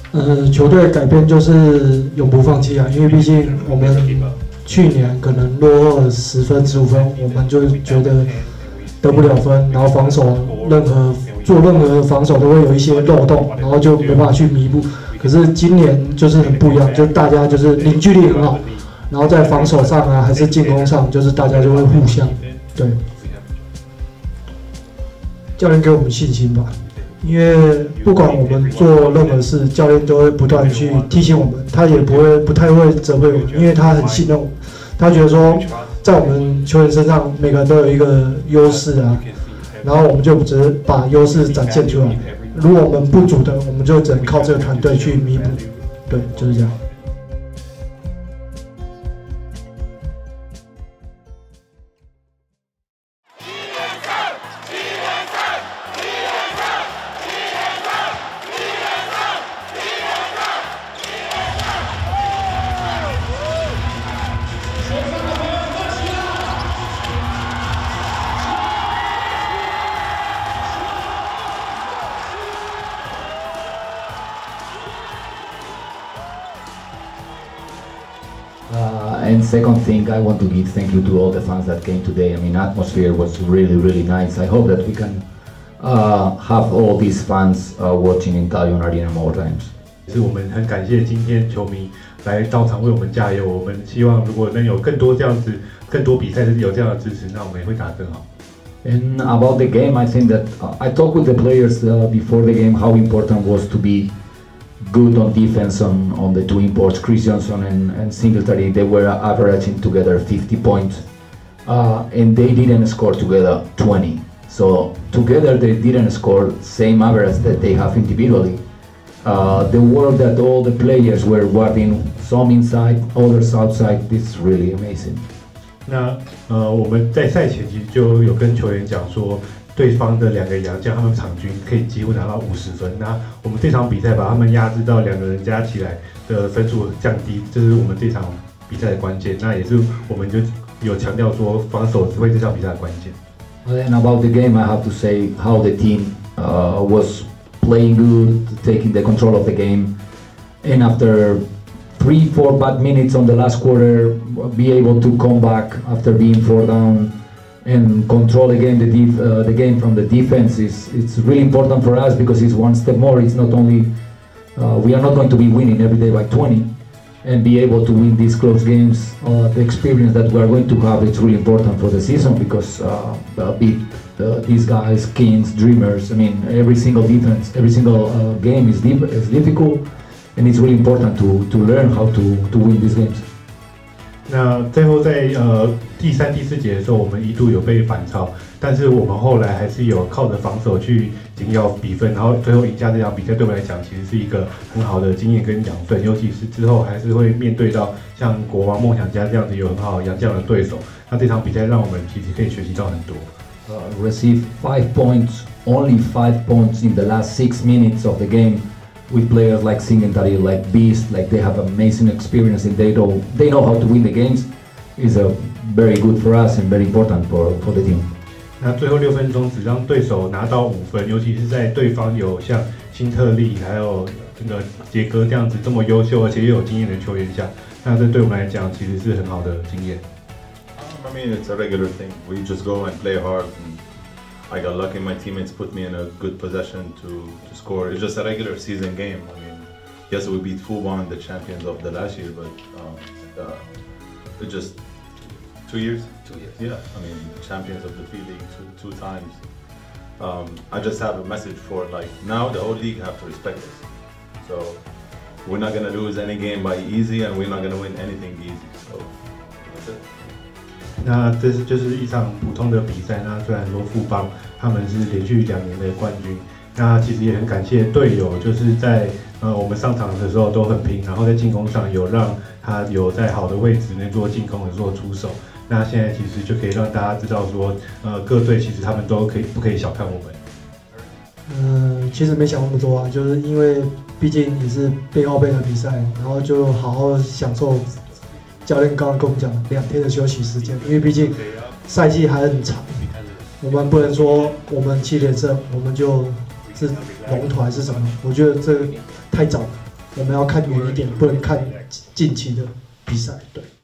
球队改变就是永不放弃啊，因为毕竟我们去年可能落后了10分、15分，我们就觉得得不了分，然后防守做任何防守都会有一些漏洞，然后就没办法去弥补。可是今年就是很不一样，就大家就是凝聚力很好，然后在防守上啊还是进攻上，就是大家就会互相对。教练给我们信心吧。因为不管我们做任何事，教练都会不断去提醒我们，他也不太会责备我们，因为他很信任我们，他觉得说在我们球员身上每个人都有一个优势啊，然后我们就只是把优势展现出来，如果我们不足的，我们就只能靠这个团队去弥补，对，就是这样。 And second thing, I want to give thank you to all the fans that came today. I mean, atmosphere was really, really nice. I hope that we can have all these fans watching in Talion Arena more times. 是我们很感谢今天球迷来到场为我们加油。我们希望如果能有更多这样子，更多比赛是有这样的支持，那我们也会打得更好。 And about the game, I think that I talked with the players before the game how important was to be good on defense on the two imports, Chris Johnson and Singletary. They were averaging together 50 points, and they didn't score together 20. So together they didn't score same average that they have individually. The work that all the players were working, some inside, others outside, this is really amazing. 那我们在赛前其实就有跟球员讲说，对方的2个洋将他们场均可以几乎拿到50分。那我们这场比赛把他们压制到2个人加起来的分数降低，这是我们这场比赛的关键。那也是我们就有强调说，防守是会这场比赛的关键。 And about the game, I have to say how the team was playing good, taking the control of the game, and after 3-4 bad minutes on the last quarter, be able to come back after being 4 down and control again the game from the defense it's really important for us because it's one step more. It's not only we are not going to be winning every day by 20 and be able to win these close games. The experience that we are going to have it's really important for the season because beat these guys, Kings, Dreamers. I mean every single defense, every single game is difficult. And it's really important to learn how to win these games. 那最后在第3、第4节的时候，我们一度有被反超，但是我们后来还是有靠着防守去紧咬比分，然后最后赢下这场比赛。对我们来讲，其实是一个很好的经验跟养分，尤其是之后还是会面对到像国王、梦想家这样子有很好洋将的对手。那这场比赛让我们其实可以学习到很多。 Receive 5 points, only 5 points in the last 6 minutes of the game. With players like Singletary, like Beast, like they have amazing experience and they know how to win the games, is very good for us and very important for the team. 那最后6分钟只让对手拿到5分，尤其是在对方有像辛特利还有这个杰哥这样子这么优秀而且又有经验的球员下，那这对我们来讲其实是很好的经验。 I mean, it's a regular thing. We just go and play hard. I got lucky my teammates put me in a good possession to score. It's just a regular season game. I mean, yes, we beat Fubon, the champions of the last year, but it's just 2 years? 2 years. Yeah, I mean, champions of the P-League two times. I just have a message for like, now the whole league have to respect us. So we're not gonna lose any game by easy and we're not gonna win anything easy. So that's it. 那这就是一场普通的比赛。那虽然说富邦他们是连续2年的冠军，那其实也很感谢队友，就是在我们上场的时候都很拼，然后在进攻上有让他有在好的位置内做进攻的做出手。那现在其实就可以让大家知道说，各队其实他们都不可以小看我们。 其实没想那么多啊，就是因为毕竟也是背靠背的比赛，然后就好好享受。教练刚刚跟我们讲2天的休息时间，因为毕竟赛季还很长，我们不能说我们7连胜，我们就是龙头还是什么？我觉得这太早了， 我们要看远一点，不能看近期的比赛。对。